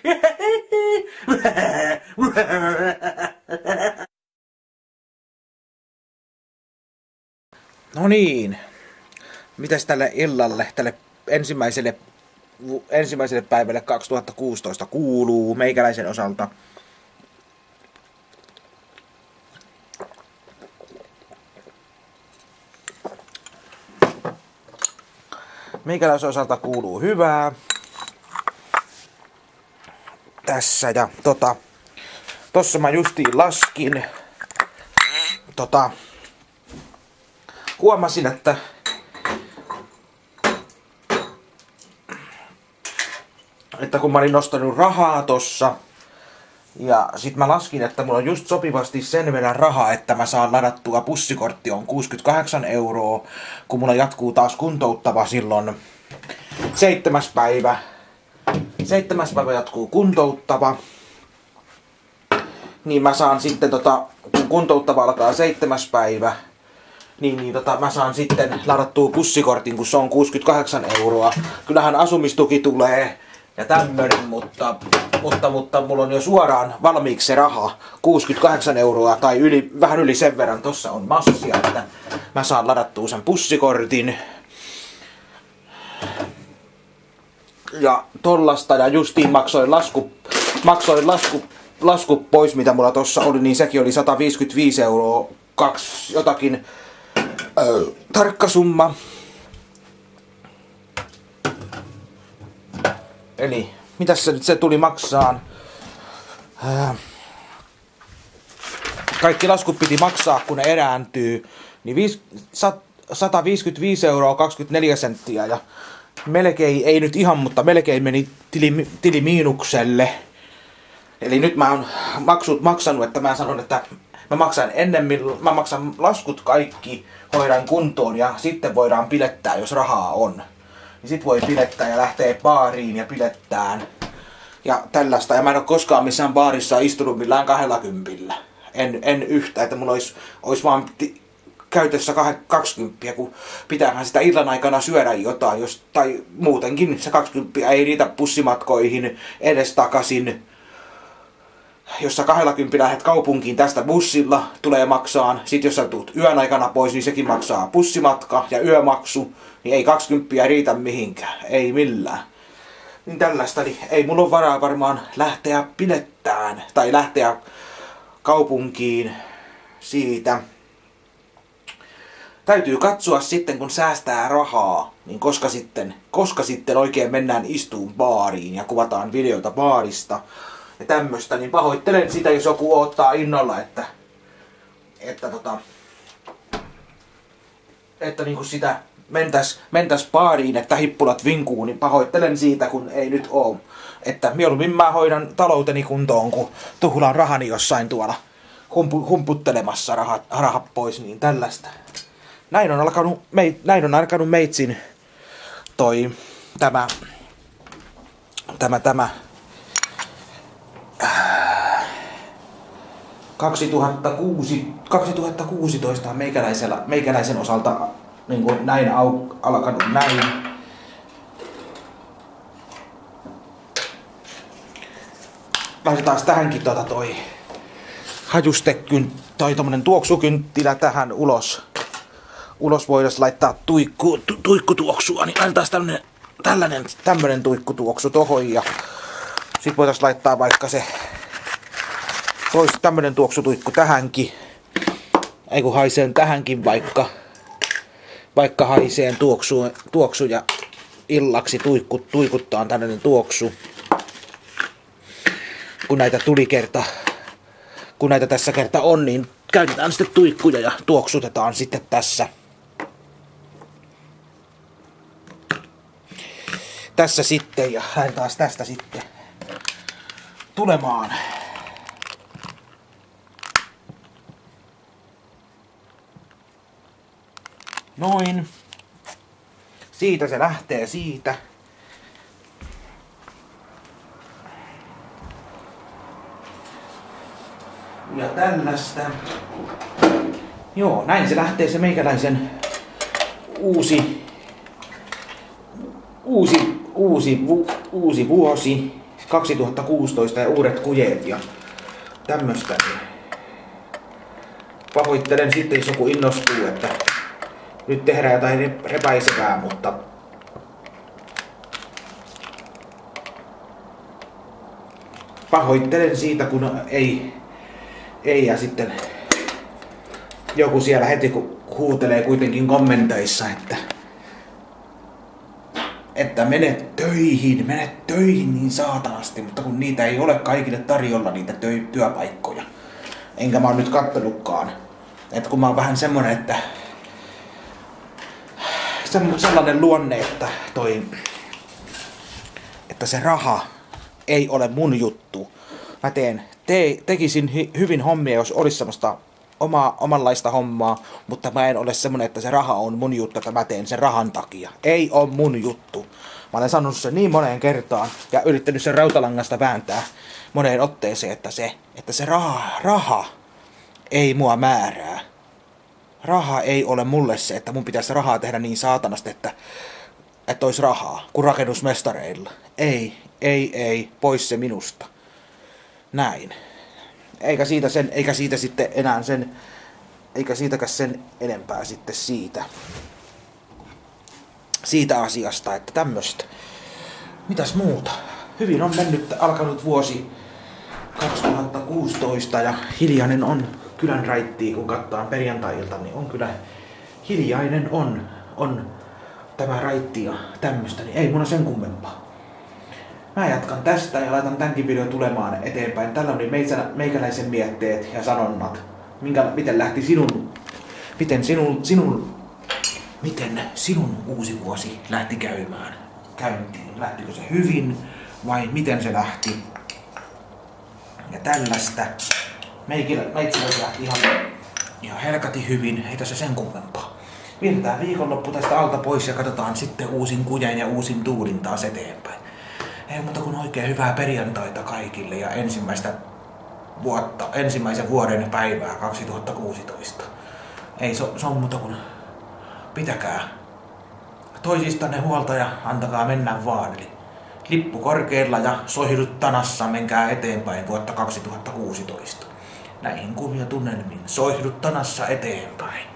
No niin. Mitäs tälle illalle, tälle ensimmäiselle päivälle 2016 kuuluu meikäläisen osalta? Meikäläisen osalta kuuluu hyvää. Tässä ja tossa mä justiin laskin. Huomasin, että kun mä olin nostanut rahaa tossa ja sit mä laskin, että mulla on just sopivasti sen verran rahaa, että mä saan ladattua bussikortti on 68 €, kun mulla jatkuu taas kuntouttava silloin 7. päivä. 7. päivä jatkuu kuntouttava. Niin mä saan sitten kun kuntouttava alkaa 7. päivä, niin mä saan sitten ladattua bussikortin, kun se on 68 €. Kyllähän asumistuki tulee ja tämmönen, mutta mulla on jo suoraan valmiiksi se raha, 68 € tai vähän yli sen verran. Tossa on massia, että mä saan ladattua sen bussikortin. Ja tollasta, ja justiin maksoin lasku pois, mitä mulla tossa oli, niin sekin oli 155 €, jotakin tarkka summa. Eli mitäs se tuli maksaan? Kaikki laskut piti maksaa, kun ne erääntyy, niin 155 € 24 senttiä, ja melkein, ei nyt ihan, mutta melkein meni tili miinukselle. Eli nyt mä oon maksut maksanut, että mä sanon, että mä maksan laskut kaikki, hoidan kuntoon ja sitten voidaan pilettää, jos rahaa on. Niin sit voi pilettää ja lähtee baariin ja pilettään. Ja tällaista. Ja mä en oo koskaan missään baarissa istunut millään 20. En yhtä, että mulla ois vaan käytössä 20, kun pitäähän sitä illan aikana syödä jotain, tai muutenkin se 20 ei riitä bussimatkoihin edes takaisin. Jos sä 20 lähdet kaupunkiin tästä bussilla, tulee maksaan. Sitten jos sä tuut yön aikana pois, niin sekin maksaa bussimatka ja yömaksu. Niin ei 20 riitä mihinkään, ei millään. Niin tällaista, niin ei mulla ole varaa varmaan lähteä pilettään tai lähteä kaupunkiin siitä. Täytyy katsoa sitten, kun säästää rahaa, niin koska sitten oikein mennään istuun baariin ja kuvataan videota baarista ja tämmöstä, niin pahoittelen sitä, jos joku odottaa innolla, että niinku sitä mentäs baariin, että hippulat vinkuu, niin pahoittelen siitä, kun ei nyt oo. Että mieluummin mä hoidan talouteni kuntoon, kun tuhlaan rahani jossain tuolla humputtelemassa rahat pois, niin tällaista. Näin on alkanut meitsin tämä 2016 on meikäläisen osalta niin kuin näin alkanut näin. Laitetaan tähänkin toi tai tommonen tuoksukynttilä tähän ulos. Ulos voidaan laittaa tuikkutuoksua, niin laitetaan tämmönen tuikkutuoksu tohon, ja sit voitais laittaa vaikka se tämmönen tuoksutuikku tähänkin. Ei kun haiseen tähänkin vaikka haiseen tuoksu ja illaksi tuikuttaa tämmönen tuoksu. Kun näitä tässä kerta on, niin käytetään sitten tuikkuja ja tuoksutetaan sitten tässä. Tässä sitten, ja lähden taas tästä sitten tulemaan. Noin. Siitä se lähtee siitä. Ja tällaista. Joo, näin se lähtee se meikäläisen uusi vuosi 2016 ja uudet kujeet ja tämmöstä. Pahoittelen sitten, jos joku innostuu, että nyt tehdään jotain repäisevää, mutta pahoittelen siitä, kun ei ja sitten joku siellä heti huutelee kuitenkin kommenteissa, että menet töihin niin saatanasti, mutta kun niitä ei ole kaikille tarjolla niitä työpaikkoja. Enkä mä oon nyt kattelutkaan. Että kun mä oon vähän semmonen, että sellainen luonne, että se raha ei ole mun juttu. Mä tekisin hyvin hommia, jos olisi semmoista omanlaista hommaa, mutta mä en ole semmonen, että se raha on mun juttu, että mä teen sen rahan takia. Ei ole mun juttu. Mä olen sanonut sen niin moneen kertaan ja yrittänyt sen rautalangasta vääntää moneen otteeseen, että se raha ei mua määrää. Raha ei ole mulle se, että mun pitäisi rahaa tehdä niin saatanasti, että olisi rahaa, kuin rakennusmestareilla. Ei, pois se minusta. Näin. Eikä siitä sitten enää eikä siitäkään sen enempää sitten siitä asiasta, että tämmöstä. Mitäs muuta? Hyvin on alkanut vuosi 2016 ja hiljainen on kylän raittia, kun katsotaan perjantai-ilta, niin on kyllä hiljainen on tämä raitti ja tämmöstä, niin ei mun sen kummempaa. Mä jatkan tästä ja laitan tämänkin videon tulemaan eteenpäin. Tällä oli meikäläisen mietteet ja sanonnat. Miten lähti miten sinun uusi vuosi lähti käyntiin? Lähtikö se hyvin vai miten se lähti? Ja tällaista. Meitsiläis lähti ihan helkati hyvin, ei tässä sen kummempaa. Vietetään viikonloppu tästä alta pois ja katsotaan sitten uusin kujen ja uusin tuulin taas eteenpäin. Ei muuta kuin oikein hyvää perjantaita kaikille ja ensimmäisen vuoden päivää 2016. Ei se on muuta kuin pitäkää toisistanne huolta ja antakaa mennä vaan. Eli lippu korkealla ja soihdut tanassa, menkää eteenpäin vuotta 2016. Näihin kuvia tunnelmiin soihdut tanassa eteenpäin.